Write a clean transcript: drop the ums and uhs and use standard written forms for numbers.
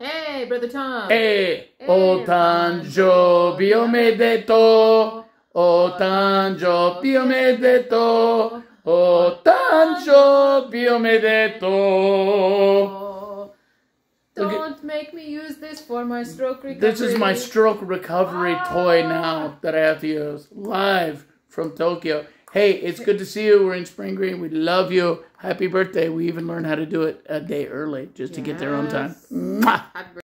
Hey, Brother Tom. Hey, otanjobiomedeto. Otanjobiomedeto. Otanjobiomedeto. Don't make me use this for my stroke recovery. This is my stroke recovery toy now that I have to use. Live from Tokyo. Hey, it's good to see you. We're in Spring Green. We love you. Happy birthday. We even learned how to do it a day early just to get there on time. Mwah.